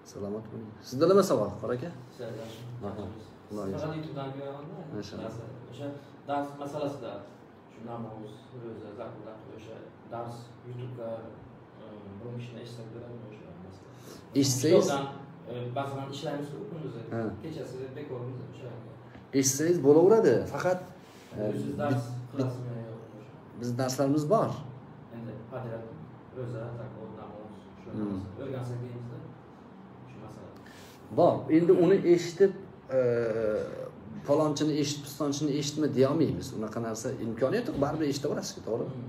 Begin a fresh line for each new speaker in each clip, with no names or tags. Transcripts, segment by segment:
Salomat bo'ling. Sizda nima savol, qora aka?
Faqat YouTube'dan ko'raman-da. O'sha dars masalasida shu namoz, ro'za, zakot o'sha dars YouTube'ga bir kishini eshitib ko'radimi o'sha masala.
Eshitsangiz,
ba'zan ishlaymiz kunduzi. Kechasi bekormiz o'sha.
Eshitsangiz bo'laveradi. Faqat
siz dars qilasizmi yo'q o'sha.
Biz darslarimiz bor.
Endi faqat ro'za, zakot, namoz shu o'rgansak deymizda. Shu masala.
Bor. Endi uni eshitib falonchini eshitib, pistonchini eshitma deya olmaymiz. Unaqa narsa imkoniyat yo'q, baribir eshitaverasiz, to'g'ri?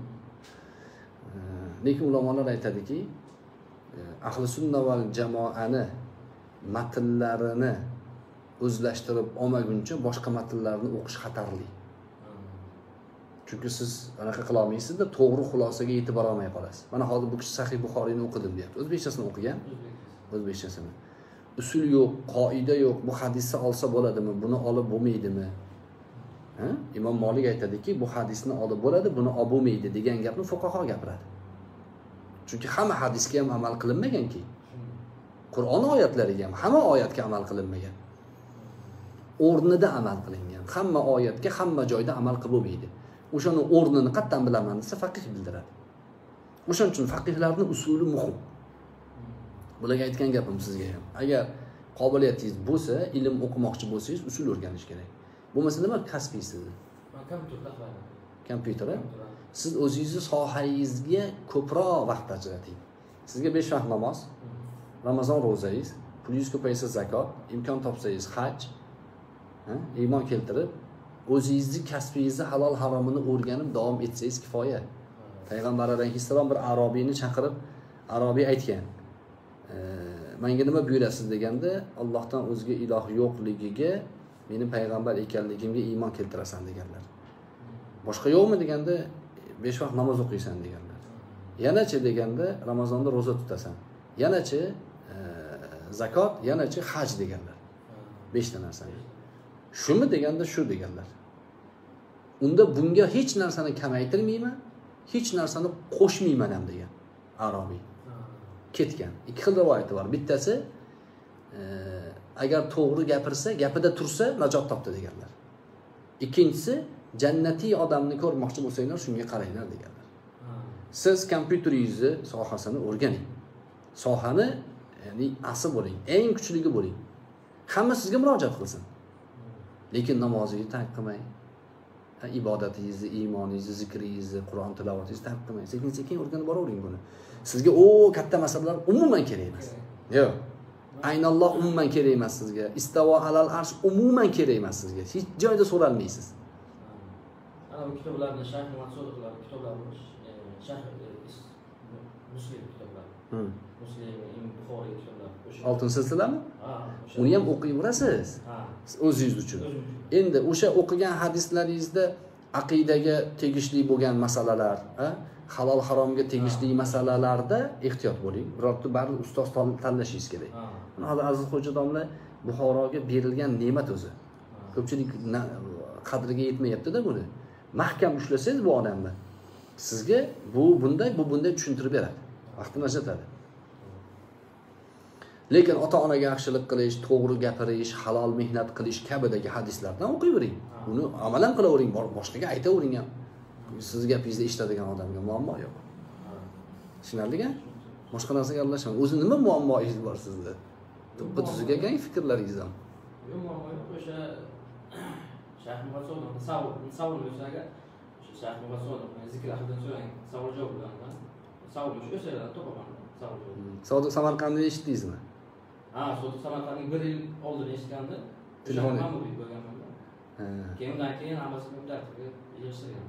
Lekin ulamolar aytadiki, ahli sunna val jamoani matnlarini o'zlashtirib olmaguncha boshqa matnlarni o'qish xatarli. Chunki siz anaqa qila olmaysizda, to'g'ri xulosaga yetib bora olmay qolasiz. Mana hozir bu kishi Sahih Buxoriyni o'qidim deyapti. O'zbekchasini o'qigan. O'zbekchasini. Usul yo'q, qoida yo'q. Bu hadisni olsa bo'ladimi, buni olib bo'lmaydimi? Imom Malik aytadiki, bu hadisni olib bo'ladi, buni olib bo'lmaydi degan gapni fuqaho gapiradi. Chunki hamma hadisga ham amal qilinmagan-ki. Qur'on oyatlariga ham hamma oyatga amal qilinmagan. O'rnida amal qilingan. Hamma oyatga hamma joyda amal qilib bo'lmaydi. O'shani o'rnini qattan bilaman desa faqih bildiradi. O'shaning uchun faqihlarning usuli muhim. Bularga aytgan gapim sizga ham. Agar qobiliyatingiz bo'lsa, ilm o'qimoqchi bo'lsangiz, usul o'rganish kerak. Bo'lmasa nima kasbiysiz?
Men kompyuterda qilaman.
Kompyuter. Siz o'zingizni sohangizga ko'proq vaqt ajrating. Sizga 5 vaqt namoz, Ramazon ro'zangiz, pulingiz ko'paysa zakot, imkon topsangiz haj, iymon keltirib, o'zingizni kasbingizni halol haromini o'rganib davom etsangiz kifoya. Payg'ambar alayhissalom bir arobiyni chaqirib, arobiy aytgan: "Menga nima buyurasiz?" deganda, "Allohdan o'zga iloh yo'qligiga, meni payg'ambar ekanligimga iymon keltirasan" deganlar. Boshqa yo'qmi deganda, 5 vaqt namoz o'qiysan deganlar. Yanachi deganda, Ramazonda ro'za tutasan. Yanachi zakot, yanachi haj deganlar. 5 ta narsani. Shumi deganda shu deganlar. Unda bunga hech narsani kamaytirmayman, hech narsani qo'shmayman ham degan arobiy. Ketgan. 2 xil rivoyati bor. Bittasi agar to'g'ri gapirsa, gapida tursa najot topdi deganlar. Ikkinchisi jannatiy odamni ko'rmoqchi bo'lsanglar, shunga qaranglar deganlar. Siz kompyuteringizni sohasini o'rganing. Sohani, ya'ni asl bo'ling, eng kuchligi bo'ling. Hamma sizga murojaat qilsin. Lekin namozingizni tark qilmang. Ibodatingizni, iymoningizni, zikringizni, Qur'on tilovatingizni tark qilmang. Sekin-sekin o'rganib boravering buni. Sizga katta masalalar umuman kerak emas. Yo'q. Aynalloh umuman kerak emas sizga. Istavo alal arsh umuman kerak emas sizga. Hech joyda so'ralmaysiz.
Ana bu kitoblarni Shayx Maqsudovlar kitoblari, Shayx Muslim kitoblar. Muslim, Buxoriy kitoblar.
Oltin silsilami? Uni ham o'qiyverasiz. O'zingiz uchun. Endi o'sha o'qigan hadislaringizda aqidaga tegishli bo'lgan masalalar, halol haromga tegishli masalalarda ehtiyot bo'ling. Birorta barli ustoz tanlashingiz kerak. Mana hozir aziz xo'ja domla Buxoroga berilgan ne'mat o'zi. Ko'pchilik qadriga yetmayapti-da buni. Mahkam ushlasangiz bu odamni, sizga bu bunday tushuntirib beradi. Vaqtini ajratadi. Lekin ota-onaga yaxshilik qilish, to'g'ri gapirish, halol mehnat qilish kabidagi hadislardan o'qiyvering. Uni amalan qilavering, boshqaga aytavering ham. Siz gapingizni eshitadigan odamga muammo yo'q. Tushunarlimi? Boshqa narsaga aralashmang. O'zi nima muammoingiz bor sizda? Tuzuk ekan fikrlaringiz ham.
Yo'q, muammo yo'q. O'sha Shayx Maqsudov savol bo'lsa-ga, o'sha Shayx Maqsudov zikr haqida so'rang, savol-javob bilan. Savol o'sha yerdan topaman.
Sodiq Samarqandni eshitdingizmi?
Sodiq Samarqandning 1 yil oldin eshitganda,
telefon
bo'lganman. Keyin hammasini tartibga yashirgan.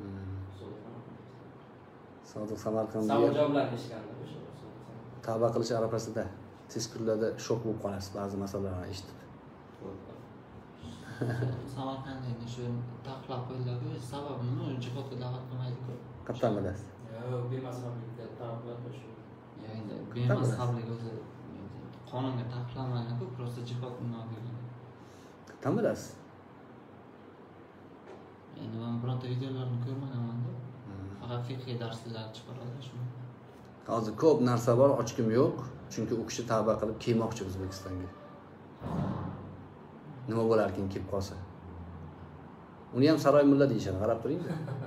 Sodiq Samarqandni
savol-javoblarni eshitganda o'sha.
Tavba qilish arafasida tez kunlarda shok bo'lib qolasiz ba'zi masalalarni eshitib.
Samarqandda shu taqiqlab qo'yiladi. Sababi nima? Jihodga da'vat qilmaydi-ku.
Qattan bilasiz.
Yo'q, bemazhablikda taqiqlab qo'yish.
Endi bemazhablik o'zi qonunga taqiqlanmagan-ku, просто jihod nima degan.
Qattan bilasiz.
Endi men bironta videolarni ko'rmaganman-da. Faqat fiqh darslar chiqaradi shuni.
Hozir ko'p narsa bor, ochkim yo'q. Chunki u kishi tavba qilib kelmoqchi O'zbekistonga. Nima bo'larkin kelib qolsa. Uni ham saroy mulla deyishadi, qarab turing.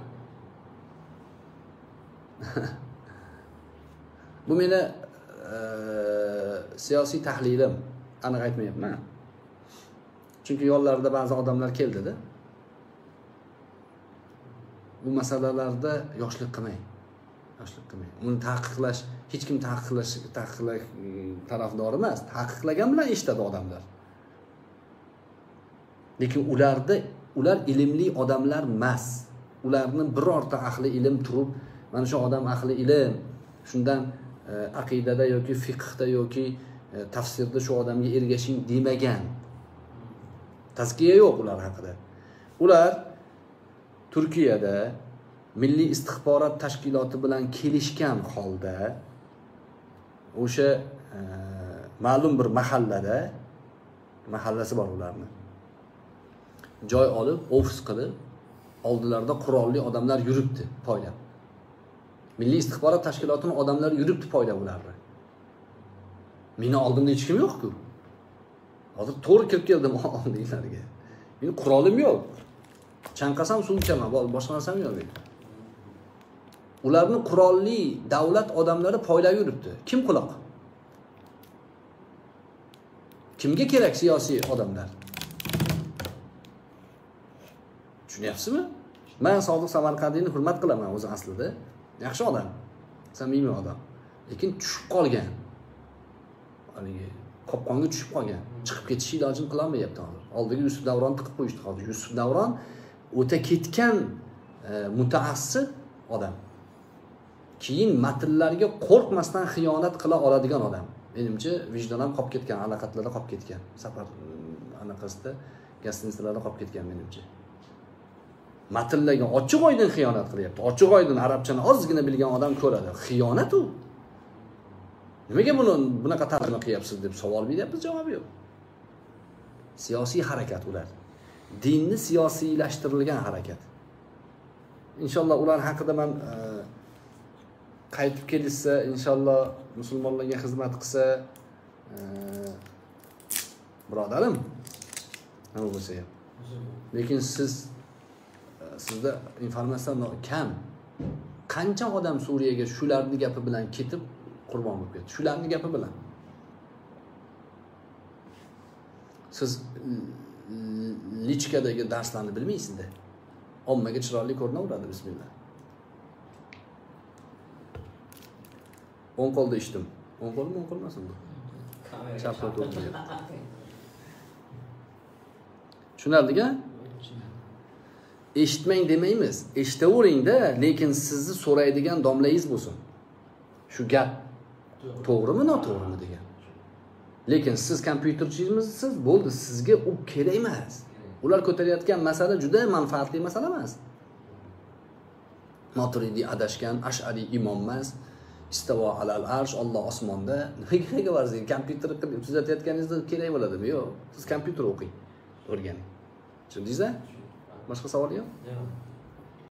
Bu meni siyosiy tahlilim, aniq aytmayapman. Chunki yo'llarda ba'zi odamlar keldida. Bu masalalarda yoshlik qilmang. Yoshlik qilmang. Uni taqiqlash, hech kim taqiqlash tarafdori emas. Taqiqlagan bilan eshitadi odamlar. Lekin ular ilmli odamlar emas. Ularni birorta ahli ilm turib, mana shu odam ahli ilm, shundan aqidada yoki fiqhda yoki tafsirda shu odamga ergashing demagan. Tazkiya yo'q ular haqida. Ular Turkiyada Milliy istixborot tashkiloti bilan kelishgan holda o'sha ma'lum bir mahallasi bor ularning. Joy olib, ofis qilib, oldilarida qurolli odamlar yuribdi poylab. Milliy istixborot tashkilotining odamlari yuribdi poylab ularni. Meni oldimda hech kim yo'q-ku. Hozir to'g'ri kirib keldim oldinglarga. Meni qurolim yo'q. Chanqasam suv ichaman, boshqa narsam yo'q. Ularni qurolli davlat odamlari poylab yuribdi. Kim quloq? Kimga kerak siyosiy odamlar? Tushunyapsizmi? Men Sodiq Samarqandiyni hurmat qilaman o'zi aslida. Yaxshi odam, samimiy odam. Lekin tushib qolgan. Haligi qopqonga tushib qolgan. Chiqib ketish ilojini qila olmayapti hozir. Oldiga Yusuf Davron tiqib qo'yishdi hozir. Yusuf Davron o'ta ketgan mutaassis odam. Keyin matnlarga qo'rqmasdan xiyonat qila oladigan odam. Menimcha vijdonan qolib ketgan, aloqatlarda qolib ketgan. Safar anaqasida gastinisalarda qolib ketgan menimcha. Matnlarga ochiq oydin xiyonat qilyapti. Ochiq oydin arabchani ozgina bilgan odam ko'radi. Xiyonat u. Nimaga bunaqa tarjima qilyapsiz deb savol beryapmiz, javobi yo'q. Siyosiy harakat ular. Dinni siyosiylashtirilgan harakat. Inshaalloh ular haqida men qaytib kelsa, inshaalloh musulmonlarga xizmat qilsa, birodarim, nima bo'lsa ham. Lekin sizda informatsiya kam. Qancha odam Suriyaga shularning gapi bilan ketib qurbon bo'lib ketdi. Shularning gapi bilan. Siz lichkadagi darslarni bilmaysizda. Ommaga chiroyli ko'rinaveradi, bismillah. O'ng qo'lda ishdim. O'ng qo'lmi, o'ng qo'lmasin bu? Chap qo'l to'g'ri. Tushunarli-ku? Eshitmang demaymiz. Eshitavering-da, lekin sizni so'raydigan domlangiz bo'lsin. Shu gap to'g'rimi, noto'g'rimi degan. Lekin siz kompyuterchimisiz, bo'ldi, sizga u kerak emas. Ular ko'tarayotgan masala juda manfaatli masala emas. Maturidiy adashgan, Ash'ari imom emas. Istavo alal arsh, Alloh osmonda. Nimaga varsiz? Kompyuter qilib tuzatayotganingizda kerak bo'ladimi? Yo'q. Siz kompyuter o'qing, o'rganing. Tushundingizmi? Boshqa savol yo'q?
Yo'q.